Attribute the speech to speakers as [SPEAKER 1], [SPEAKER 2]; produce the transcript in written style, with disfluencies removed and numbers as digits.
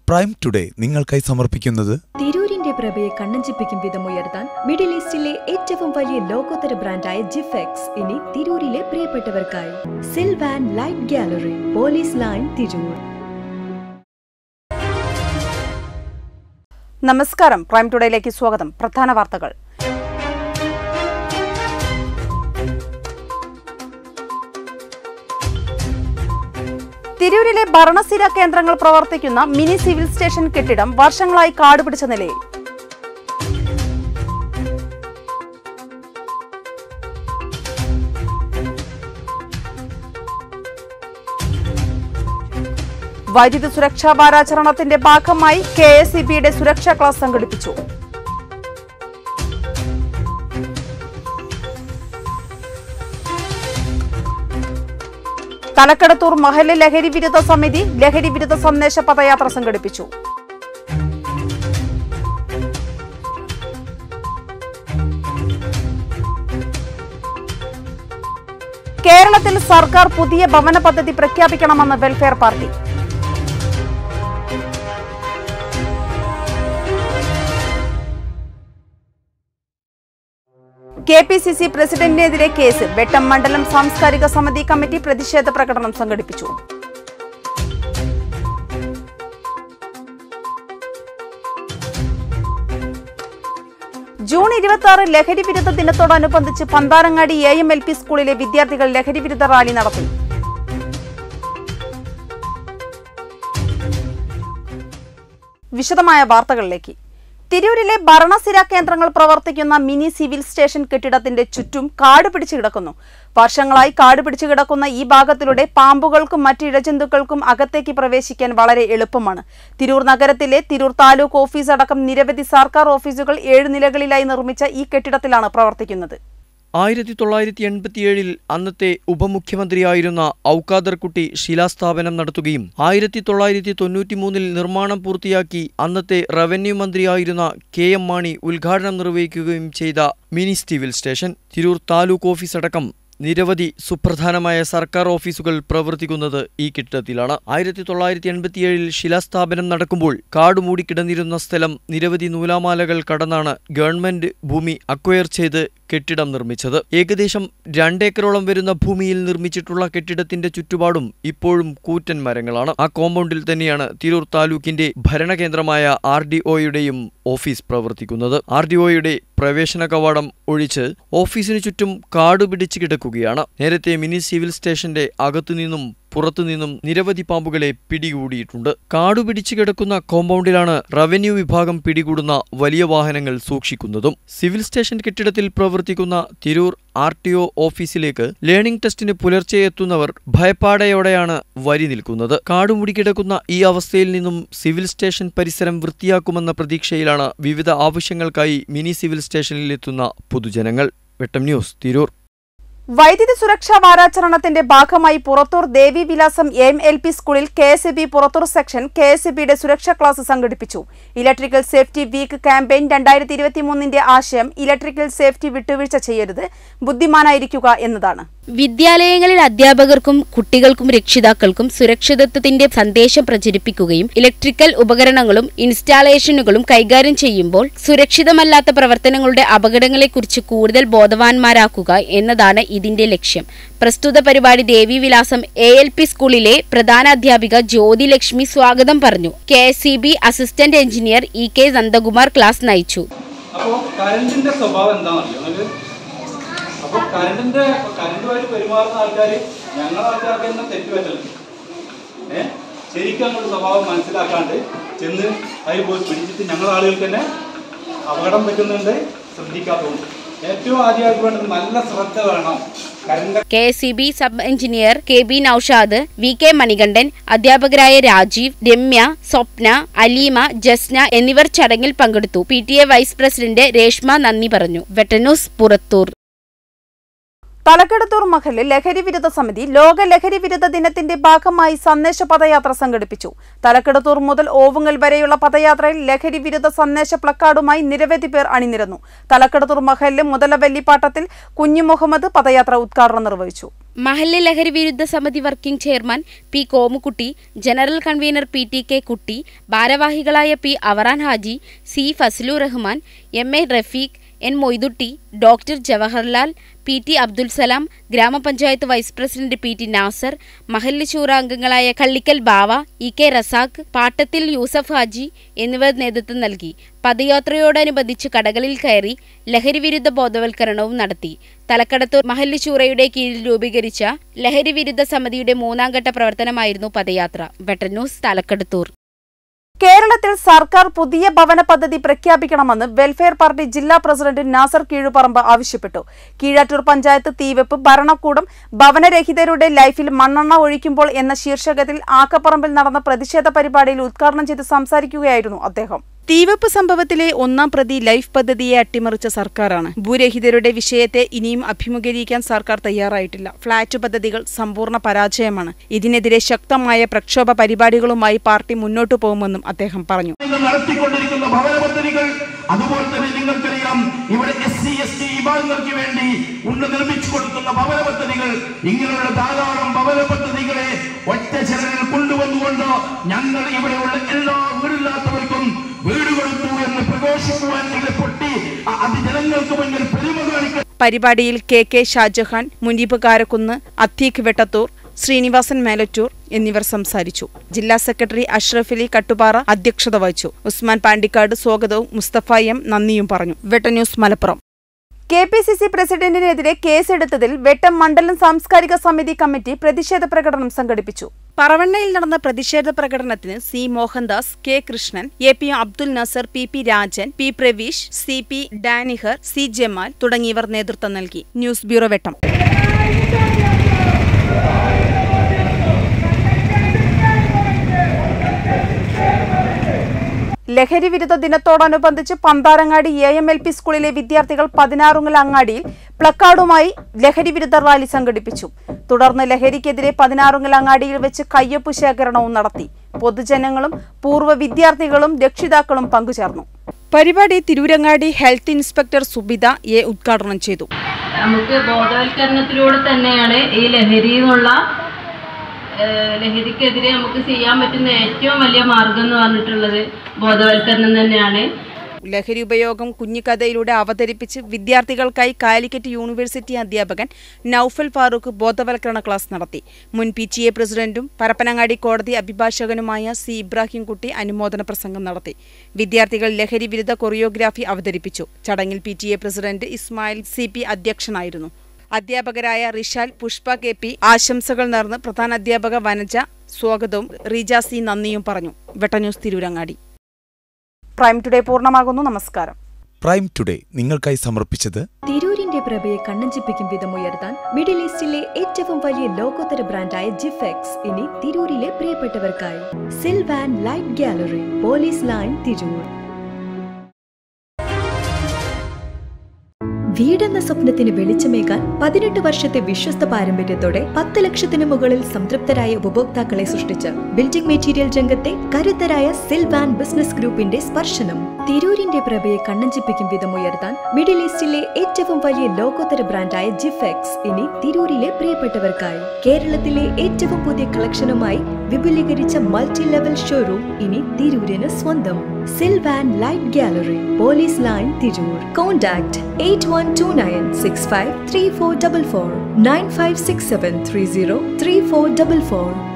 [SPEAKER 1] Prime today നിങ്ങൾക്കായി സമർപ്പിക്കുന്നത്
[SPEAKER 2] തിരൂരിന്റെ പ്രഭയെ കണ്ണഞ്ചിപ്പിക്കും വിധം ഉയർത്താൻ മിഡിൽ ഈസ്റ്റിലെ ഏറ്റവും വലിയ ലോകോത്തര ബ്രാൻഡായ ജിഫെക്സ് ഇനി തിരൂരിലെ പ്രിയപ്പെട്ടവർക്കായി Silvan light gallery, police line, Tirur.
[SPEAKER 3] നമസ്കാരം, പ്രൈം ടുഡേയിലേക്ക് സ്വാഗതം. പ്രധാന വാർത്തകൾ. തിരൂരിലെ ഭരണസ്ഥിര കേന്ദ്രങ്ങൾ പ്രവർത്തിക്കുന്ന മിനി സിവിൽ സ്റ്റേഷൻ കെട്ടിടം വർഷങ്ങളായി കാടുപിടിച്ച നിലയിൽ. വൈദ്യുതി സുരക്ഷാ വാരാചരണത്തിന്റെ ഭാഗമായി KSEBയുടെ സുരക്ഷാ ക്ലാസ് സംഘടിപ്പിച്ചു. തലക്കെടുത്തൂർ മഹല്ല് ലഹരി വിരുദ്ധ സമിതി ലഹരി വിരുദ്ധ സന്ദേശ പദയാത്ര സംഘടിപ്പിച്ചു. കേരളത്തിൽ സർക്കാർ പുതിയ ഭവന പദ്ധതി പ്രഖ്യാപിക്കണമെന്ന് വെൽഫെയർ പാർട്ടി. KPCC പ്രസിഡന്റിനെതിരെ കേസ്. വെട്ടം മണ്ഡലം സാംസ്കാരിക സമിതി കമ്മിറ്റി പ്രതിഷേധ പ്രകടനം സംഘടിപ്പിച്ചു. ജൂൺ 26 ലഹരി വിരുദ്ധ ദിനത്തോടനുബന്ധിച്ച് പന്താരങ്ങാടി AMLP സ്കൂളിലെ വിദ്യാർത്ഥികൾ ലഹരി വിരുദ്ധ റാലി നടത്തി. വിശദമായ വാർത്തകളിലേക്ക്. തിരൂരിലെ ഭരണസ്ഥിര കേന്ദ്രങ്ങൾ പ്രവർത്തിക്കുന്ന മിനി സിവിൽ സ്റ്റേഷൻ കെട്ടിടത്തിന്റെ ചുറ്റും കാട് പിടിച്ചു കിടക്കുന്നു. വർഷങ്ങളായി കാട് പിടിച്ചു കിടക്കുന്ന ഈ ഭാഗത്തിലൂടെ പാമ്പുകൾക്കും മറ്റ് ഇഴജന്തുക്കൾക്കും അകത്തേക്ക് പ്രവേശിക്കാൻ വളരെ എളുപ്പമാണ്. തിരൂർ നഗരത്തിലെ തിരൂർ താലൂക്ക് ഓഫീസ് അടക്കം നിരവധി സർക്കാർ ഓഫീസുകൾ 7 നിലകളിലായി നിർമ്മിച്ച ഈ കെട്ടിടത്തിലാണ് പ്രവർത്തിക്കുന്നത്.
[SPEAKER 4] 1987 അന്നത്തെ ഉപമുഖ്യമന്ത്രിയായിരുന്ന ഔക്കാദർ കുട്ടി ശിലാസ്ഥാപനം നടത്തുകയും 1993 നിർമ്മാണം പൂർത്തിയാക്കി അന്നത്തെ റവന്യൂ മന്ത്രിയായിരുന്ന KM മാണി ഉദ്ഘാടനം നിർവഹിക്കുകയും ചെയ്ത mini civil station Tirur taluk office അടക്കം നിരവധി സുപ്രധാനമായ സർക്കാർ ഓഫീസുകൾ പ്രവർത്തിക്കുന്നത് ഈ കെട്ടിടത്തിലാണ്. 1987 ശിലാസ്ഥാപനം നടക്കുമ്പോൾ കാടുമൂടിക്കിടന്നിരുന്ന സ്ഥലം നിരവധി നൂലാമാലകൾ കടന്നാണ് ഗവൺമെന്റ് ഭൂമി അക്വയർ ചെയ്ത് കെട്ടിടം നിർമ്മിച്ചത്. ഏകദേശം 2 ഏക്കറോളം വരുന്ന ഭൂമിയിൽ നിർമ്മിച്ചിട്ടുള്ള കെട്ടിടത്തിന്റെ ചുറ്റുപാടും ഇപ്പോഴും കൂറ്റൻ മരങ്ങളാണ്. ആ കോമ്പൗണ്ടിൽ തന്നെയാണ് തിരൂർ താലൂക്കിന്റെ ഭരണകേന്ദ്രമായ RDOയുടെയും ഓഫീസ് പ്രവർത്തിക്കുന്നത്. RDOയുടെ പ്രവേശന കവാടം ഒഴിച്ച് ഓഫീസിനു ചുറ്റും കാടുപിടിച്ച് കിടക്കുകയാണ്. നേരത്തെ മിനി സിവിൽ സ്റ്റേഷന്റെ അകത്തുനിന്നും പുറത്തുനിന്നും നിരവധി പാമ്പുകളെ പിടികൂടിയിട്ടുണ്ട്. കാടുപിടിച്ചു കിടക്കുന്ന കോമ്പൗണ്ടിലാണ് റവന്യൂ വിഭാഗം പിടികൂടുന്ന വലിയ വാഹനങ്ങൾ സൂക്ഷിക്കുന്നതും. സിവിൽ സ്റ്റേഷൻ കെട്ടിടത്തിൽ പ്രവർത്തിക്കുന്ന തിരൂർ RTO ഓഫീസിലേക്ക് ലേണിംഗ് ടെസ്റ്റിന് പുലർച്ചെ എത്തുന്നവർ ഭയപ്പാടയോടെയാണ് വരി നിൽക്കുന്നത്. കാടുമുടിക്കിടക്കുന്ന ഈ അവസ്ഥയിൽ നിന്നും സിവിൽ സ്റ്റേഷൻ പരിസരം വൃത്തിയാക്കുമെന്ന പ്രതീക്ഷയിലാണ് വിവിധ ആവശ്യങ്ങൾക്കായി മിനി സിവിൽ സ്റ്റേഷനിലെത്തുന്ന പൊതുജനങ്ങൾ. വെട്ടം ന്യൂസ്, തിരൂർ.
[SPEAKER 3] വൈദ്യുതി സുരക്ഷാ വാരാചരണത്തിന്റെ ഭാഗമായി പുറത്തൂർ ദേവി വിലാസം AMLP സ്കൂളിൽ KSEB പുറത്തൂർ സെക്ഷൻ KSEBയുടെ സുരക്ഷാ ക്ലാസ് സംഘടിപ്പിച്ചു. ഇലക്ട്രിക്കൽ സേഫ്റ്റി വീക്ക് ക്യാമ്പയിൻ 2023ന്റെ ആശയം ഇലക്ട്രിക്കൽ സേഫ്റ്റി വിട്ടുവീഴ്ച ചെയ്യരുത്, ബുദ്ധിമാനായിരിക്കുക എന്നതാണ്.
[SPEAKER 5] വിദ്യാലയങ്ങളിൽ അധ്യാപകർക്കും കുട്ടികൾക്കും രക്ഷിതാക്കൾക്കും സുരക്ഷിതത്വത്തിന്റെ സന്ദേശം പ്രചരിപ്പിക്കുകയും ഇലക്ട്രിക്കൽ ഉപകരണങ്ങളും ഇൻസ്റ്റാളേഷനുകളും കൈകാര്യം ചെയ്യുമ്പോൾ സുരക്ഷിതമല്ലാത്ത പ്രവർത്തനങ്ങളുടെ അപകടങ്ങളെക്കുറിച്ച് കൂടുതൽ ബോധവാന്മാരാക്കുക എന്നതാണ് ഇതിന്റെ ലക്ഷ്യം. പ്രസ്തുത പരിപാടി ദേവി വിലാസം ALP സ്കൂളിലെ പ്രധാന അധ്യാപിക ജ്യോതി ലക്ഷ്മി സ്വാഗതം പറഞ്ഞു. KSEB assistant engineer EK Nandakumar class നയിച്ചു.
[SPEAKER 6] അപ്പോൾ കറണ്ടുമായിട്ട് പെരുമാറുന്ന ആൾക്കാർ ആൾക്കാർക്ക് തന്നെ തെറ്റുപറ്റലുണ്ട്. ശരിക്കും അങ്ങോട്ട് സ്വഭാവം മനസ്സിലാക്കാണ്ട് ചെന്ന് അതിൽ പോയി പിടിച്ചിട്ട് ആളുകൾക്ക് തന്നെ അപകടം പറ്റുന്നുണ്ട്, ശ്രദ്ധിക്കാത്തതുകൊണ്ട്. ഏറ്റവും ആദ്യമായിട്ട് വേണ്ടത് നല്ല ശ്രദ്ധ വേണം.
[SPEAKER 5] KSEB sub engineer KB Noushad, VK Manikandan, അധ്യാപകരായ രാജീവ്, രമ്യ, സ്വപ്ന, അലീമ, ജസ്ന എന്നിവർ ചടങ്ങിൽ പങ്കെടുത്തു. PTA വൈസ് പ്രസിഡന്റ് രേഷ്മ നന്ദി പറഞ്ഞു. വെട്ടം ന്യൂസ്, പുറത്തൂർ.
[SPEAKER 3] തലക്കെടുത്തൂർ മഹല്ല് ലഹരി വിരുദ്ധ സമിതി ലോക ലഹരി വിരുദ്ധ ദിനത്തിന്റെ ഭാഗമായി സന്ദേശ പദയാത്ര സംഘടിപ്പിച്ചു. തലക്കെടുത്തൂർ മുതൽ ഓവുങ്ങൽ വരെയുള്ള പദയാത്രയിൽ ലഹരി വിരുദ്ധ സന്ദേശ പ്ലക്കാർഡുമായി നിരവധി പേർ അണിനിരന്നു. തലക്കെടുത്തൂർ മഹല്ല് മുതലവല്ലിപ്പാട്ടത്തിൽ കുഞ്ഞു മുഹമ്മദ് പദയാത്ര ഉദ്ഘാടനം നിർവഹിച്ചു.
[SPEAKER 5] മഹല്ല് ലഹരി വിരുദ്ധ സമിതി working chairman P Komukutty, general convener PTK Kutty, ഭാരവാഹികളായ P Avaran Haji, C Fazlu Rahman, MA Rafeeq, N Moythutty, doctor Jawaharlal, PT Abdul Salam, ഗ്രാമപഞ്ചായത്ത് വൈസ് പ്രസിഡന്റ് PT നാസർ, മഹല്ല് ശൂറ അംഗങ്ങളായ കള്ളിക്കൽ ബാവ, EK റസാഖ്, പാട്ടത്തിൽ യൂസഫ് ഹാജി എന്നിവർ നേതൃത്വം നൽകി. പദയാത്രയോടനുബന്ധിച്ച് കടകളിൽ കയറി ലഹരി വിരുദ്ധ ബോധവൽക്കരണവും നടത്തി. തലക്കടത്തൂർ മഹല്ല് ശൂറയുടെ കീഴിൽ രൂപീകരിച്ച ലഹരി വിരുദ്ധ സമിതിയുടെ 3ാം ഘട്ട പ്രവർത്തനമായിരുന്നു പദയാത്ര. Butter news, Thalakkadathur.
[SPEAKER 3] കേരളത്തിൽ സർക്കാർ പുതിയ ഭവന പദ്ധതി പ്രഖ്യാപിക്കണമെന്ന് വെൽഫെയർ പാർട്ടി ജില്ലാ പ്രസിഡന്റ് നാസർ കീഴുപറമ്പ് ആവശ്യപ്പെട്ടു. കീഴാറ്റൂർ പഞ്ചായത്ത് തീവെപ്പ് ഭരണകൂടം ഭവനരഹിതരുടെ ലൈഫിൽ മണ്ണെണ്ണ ഒഴിക്കുമ്പോൾ എന്ന ശീർഷകത്തിൽ ആക്കപ്പറമ്പിൽ നടന്ന പ്രതിഷേധ പരിപാടിയിൽ ഉദ്ഘാടനം ചെയ്ത് സംസാരിക്കുകയായിരുന്നു അദ്ദേഹം. തീവെപ്പ് സംഭവത്തിലെ 1ാം പ്രതി ലൈഫ് പദ്ധതിയെ അട്ടിമറിച്ച സർക്കാരാണ്. ഭൂരഹിതരുടെ വിഷയത്തെ ഇനിയും അഭിമുഖീകരിക്കാൻ സർക്കാർ തയ്യാറായിട്ടില്ല. ഫ്ളാറ്റ് പദ്ധതികൾ സമ്പൂർണ്ണ പരാജയമാണ്. ഇതിനെതിരെ ശക്തമായ പ്രക്ഷോഭ പരിപാടികളുമായി പാർട്ടി മുന്നോട്ടു പോകുമെന്നും അദ്ദേഹം പറഞ്ഞു.
[SPEAKER 7] നടത്തിക്കൊണ്ടിരിക്കുന്ന ഭവന പദ്ധതികൾ, അതുപോലെ തന്നെ നിങ്ങൾക്കറിയാം ഇവിടെ SC/ST വിഭാഗങ്ങൾക്ക് വേണ്ടി നിർമ്മിച്ചു കൊടുക്കുന്ന ഭവന പദ്ധതികൾ, ഇങ്ങനെയുള്ള ധാരാളം ഭവന പദ്ധതികളെ ഒറ്റ ചെലവിൽ കൊണ്ടുവന്നുകൊണ്ട് ഞങ്ങൾ ഇവിടെയുള്ള എല്ലാ വീടില്ലാത്തവർക്കും വീട് കൊടുത്തു എന്ന് പ്രഘോഷിക്കുവാൻ പൊട്ടി അതിജനങ്ങൾക്ക് മുന്നിൽ പെരുമ കാണിക്കും.
[SPEAKER 3] പരിപാടിയിൽ KK ഷാജഹാൻ, മുനീബ് കാരക്കുന്ന്, അത്തീഖ് വെട്ടത്തൂർ, ശ്രീനിവാസൻ മേലറ്റൂർ എന്നിവർ സംസാരിച്ചു. ജില്ലാ സെക്രട്ടറി അഷ്റഫ് അലി കട്ടുപാറ അധ്യക്ഷത വഹിച്ചു. ഉസ്മാൻ പാണ്ടിക്കാട് സ്വാഗതവും മുസ്തഫ M നന്ദിയും പറഞ്ഞു. വെട്ടർ ന്യൂസ്, മലപ്പുറം. KPCC പ്രസിഡന്റിനെതിരെ കേസെടുത്തതിൽ വെട്ടം മണ്ഡലം സാംസ്കാരിക സമിതി കമ്മിറ്റി പ്രതിഷേധ പ്രകടനം സംഘടിപ്പിച്ചു. പറവണ്ണയിൽ നടന്ന പ്രതിഷേധ പ്രകടനത്തിന് C Mohandas, K Krishnan, AP Abdul Nasar, PP Rajan, P Praveesh, CP Danihar, C Jamal തുടങ്ങിയവർ നേതൃത്വം നൽകി. ന്യൂസ് ബ്യൂറോ, വെട്ടം. ലഹരി വിരുദ്ധ ദിനത്തോടനുബന്ധിച്ച് പന്താരങ്ങാടി AMLP സ്കൂളിലെ വിദ്യാർത്ഥികൾ 16 അങ്ങാടിയിൽ പ്ലക്കാർഡുമായി ലഹരി വിരുദ്ധ റാലി സംഘടിപ്പിച്ചു. തുടർന്ന് ലഹരിക്കെതിരെ 16 അങ്ങാടിയിൽ വെച്ച് കയ്യൊപ്പ് ശേഖരണവും നടത്തി. പൊതുജനങ്ങളും പൂർവ്വ വിദ്യാർത്ഥികളും രക്ഷിതാക്കളും പങ്കുചേർന്നു. പരിപാടി Tirurangadi health inspector Subitha A ഉദ്ഘാടനം ചെയ്തു.
[SPEAKER 8] നമുക്ക് ബോധവൽക്കരണത്തിലൂടെ തന്നെയാണ് ഈ ലഹരിക്കെതിരെ നമുക്ക് ചെയ്യാൻ പറ്റുന്ന ഏറ്റവും വലിയ മാർഗം എന്ന് പറഞ്ഞിട്ടുള്ളത് ബോധവൽക്കരണം തന്നെയാണ്.
[SPEAKER 3] ലഹരി ഉപയോഗം കുഞ്ഞിക്കഥയിലൂടെ അവതരിപ്പിച്ച് വിദ്യാർത്ഥികൾക്കായി കാലിക്കറ്റ് യൂണിവേഴ്സിറ്റി അധ്യാപകൻ നൌഫൽ ഫാറൂഖ് ബോധവൽക്കരണ ക്ലാസ് നടത്തി. മുൻ PTA പ്രസിഡന്റും പരപ്പനങ്ങാടി കോടതി അഭിഭാഷകനുമായ C ഇബ്രാഹിംകുട്ടി അനുമോദന പ്രസംഗം നടത്തി. വിദ്യാർത്ഥികൾ ലഹരി വിരുദ്ധ കൊറിയോഗ്രാഫി അവതരിപ്പിച്ചു. ചടങ്ങിൽ PTA പ്രസിഡന്റ് ഇസ്മായിൽ CP അധ്യക്ഷനായിരുന്നു. അധ്യാപകരായ റിഷാൽ, പുഷ്പ KP ആശംസകൾ നേർന്ന് പ്രധാനാധ്യാപക വനജ സ്വാഗതവും റീജ C നന്ദിയും പറഞ്ഞു. Vettar news, Tirurangadi. Prime today പൂർണ്ണമാകുന്നു. നമസ്കാരം.
[SPEAKER 1] പ്രൈം ടുഡേ നിങ്ങൾക്കായി സമർപ്പിച്ചത്
[SPEAKER 2] തിരൂരിന്റെ പ്രഭയെ കണ്ണഞ്ചിപ്പിക്കും വിധം ഉയർത്താൻ മിഡിൽ ഈസ്റ്റിലെ ഏറ്റവും വലിയ ലോകോത്തര ബ്രാൻഡായ ജിഫെക്സ് ഇനി തിരൂരിലെ പ്രിയപ്പെട്ടവർക്കായി. Silvan light gallery, police line, Tirur. വീടെന്ന സ്വപ്നത്തിന് വെളിച്ചമേകാൻ 18 വർഷത്തെ വിശ്വസ്ത പാരമ്പര്യത്തോടെ 10 ലക്ഷത്തിന് മുകളിൽ സംതൃപ്തരായ ഉപഭോക്താക്കളെ സൃഷ്ടിച്ച് ബിൽഡിംഗ് മെറ്റീരിയൽ രംഗത്തെ കരുത്തരായ സിൽവാൻ ബിസിനസ് ഗ്രൂപ്പിന്റെ സ്പർശനം. തിരൂരിന്റെ പ്രഭയെ കണ്ണഞ്ചിപ്പിക്കും വിധം ഉയർത്താൻ മിഡിൽ ഈസ്റ്റിലെ ഏറ്റവും വലിയ ലോകോത്തര ബ്രാൻഡായ ജിഫെക്സ് ഇനി തിരൂരിലെ പ്രിയപ്പെട്ടവർക്കായി. കേരളത്തിലെ ഏറ്റവും പുതിയ കളക്ഷനുമായി വിപുലീകരിച്ച മൾട്ടി ലെവൽ ഷോറൂം ഇനി തിരൂരിന് സ്വന്തം. Silvan light gallery, police line, Tirur. Contact 8129653444 9567303444.